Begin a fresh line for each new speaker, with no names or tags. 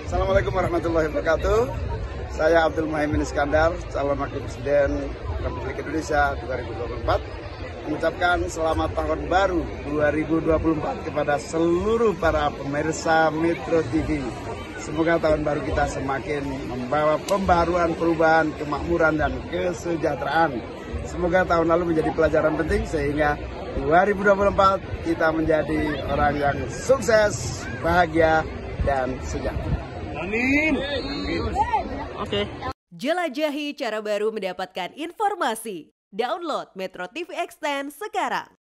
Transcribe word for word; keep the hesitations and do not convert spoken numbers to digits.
Assalamualaikum warahmatullahi wabarakatuh. Saya Abdul Muhaimin Iskandar, calon wakil presiden Republik Indonesia dua ribu dua puluh empat, mengucapkan selamat tahun baru dua ribu dua puluh empat kepada seluruh para pemirsa Metro T V. Semoga tahun baru kita semakin membawa pembaruan, perubahan, kemakmuran, dan kesejahteraan. Semoga tahun lalu menjadi pelajaran penting sehingga dua ribu dua puluh empat kita menjadi orang yang sukses, bahagia, dan sejahtera. Amin.
Oke.
Jelajahi cara baru mendapatkan informasi. Download Metro T V Extend sekarang.